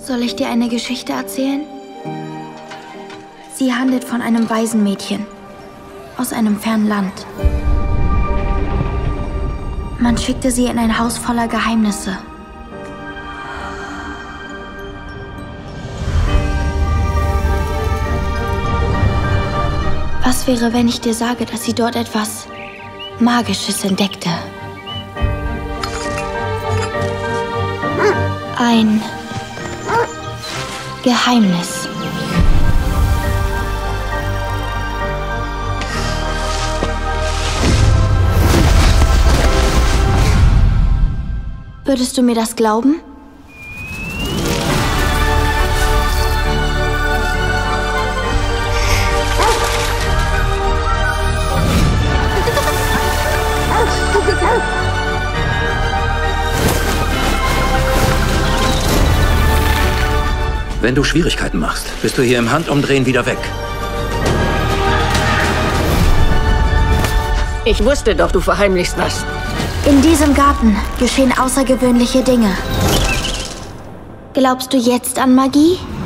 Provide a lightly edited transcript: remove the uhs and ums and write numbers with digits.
Soll ich dir eine Geschichte erzählen? Sie handelt von einem Waisenmädchen aus einem fernen Land. Man schickte sie in ein Haus voller Geheimnisse. Was wäre, wenn ich dir sage, dass sie dort etwas Magisches entdeckte? Ein Geheimnis. Würdest du mir das glauben? Wenn du Schwierigkeiten machst, bist du hier im Handumdrehen wieder weg. Ich wusste doch, du verheimlichst was. In diesem Garten geschehen außergewöhnliche Dinge. Glaubst du jetzt an Magie?